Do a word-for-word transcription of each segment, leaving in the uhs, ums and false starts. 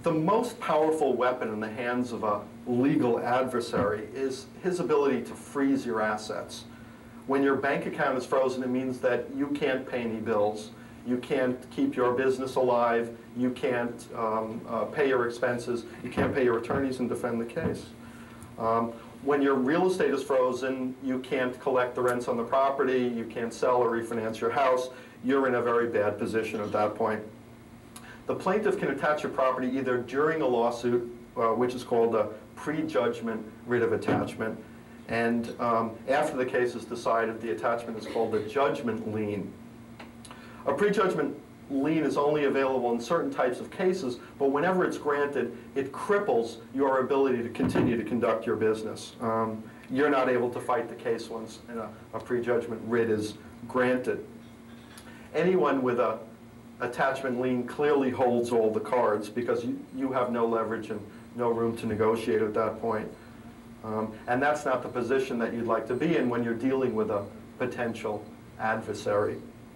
The most powerful weapon in the hands of a legal adversary is his ability to freeze your assets. When your bank account is frozen, it means that you can't pay any bills, you can't keep your business alive, you can't um, uh, pay your expenses, you can't pay your attorneys and defend the case. Um, when your real estate is frozen, you can't collect the rents on the property, you can't sell or refinance your house, you're in a very bad position at that point. The plaintiff can attach your property either during a lawsuit, uh, which is called a prejudgment writ of attachment, and um, after the case is decided, the attachment is called a judgment lien. A prejudgment lien is only available in certain types of cases, but whenever it's granted, it cripples your ability to continue to conduct your business. Um, you're not able to fight the case once a, a prejudgment writ is granted. Anyone with a attachment lien clearly holds all the cards because you, you have no leverage and no room to negotiate at that point. Um, and that's not the position that you'd like to be in when you're dealing with a potential adversary.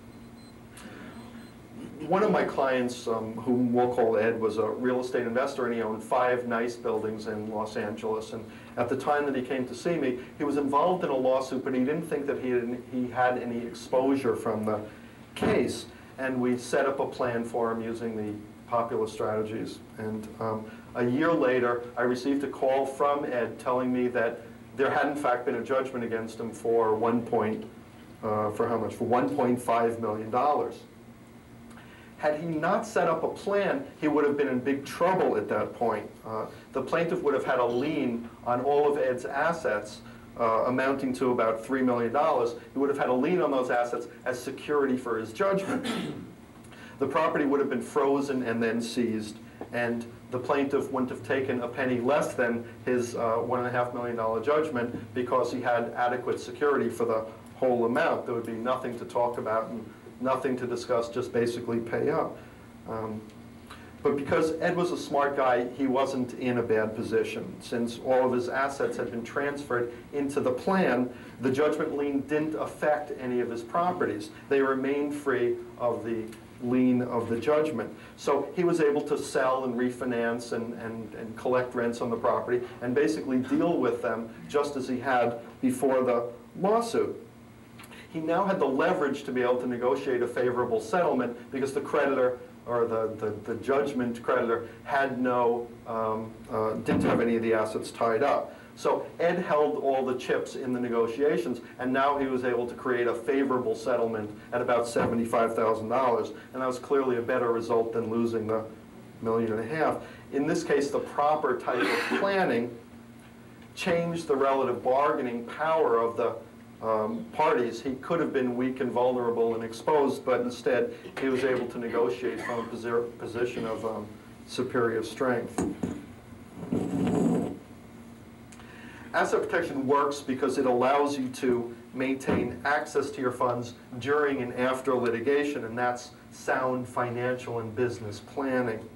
One of my clients, um, whom we'll call Ed, was a real estate investor, and he owned five nice buildings in Los Angeles. And at the time that he came to see me, he was involved in a lawsuit, but he didn't think that he had, he had any exposure from the case. And we set up a plan for him using the popular strategies. And um, a year later, I received a call from Ed telling me that there had in fact been a judgment against him for one point, uh, for how much? For one point five million dollars. Had he not set up a plan, he would have been in big trouble at that point. Uh, the plaintiff would have had a lien on all of Ed's assets, uh, amounting to about three million dollars. He would have had a lien on those assets as security for his judgment. The property would have been frozen and then seized, and the plaintiff wouldn't have taken a penny less than his uh, one and a half million dollar judgment because he had adequate security for the whole amount. There would be nothing to talk about and nothing to discuss, just basically pay up. Um, but because Ed was a smart guy, he wasn't in a bad position. Since all of his assets had been transferred into the plan, the judgment lien didn't affect any of his properties. They remained free of the lien of the judgment. So he was able to sell and refinance and, and, and collect rents on the property and basically deal with them just as he had before the lawsuit. He now had the leverage to be able to negotiate a favorable settlement because the creditor, or the, the, the judgment creditor, had no, um, uh, didn't have any of the assets tied up. So Ed held all the chips in the negotiations, and now he was able to create a favorable settlement at about seventy-five thousand dollars, and that was clearly a better result than losing the million and a half. In this case, the proper type of planning changed the relative bargaining power of the Um, parties. He could have been weak and vulnerable and exposed, but instead he was able to negotiate from a posi position of um, superior strength. Asset protection works because it allows you to maintain access to your funds during and after litigation, and that's sound financial and business planning.